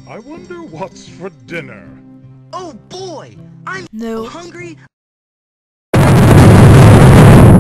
I wonder what's for dinner. Oh boy! I'm No. hungry.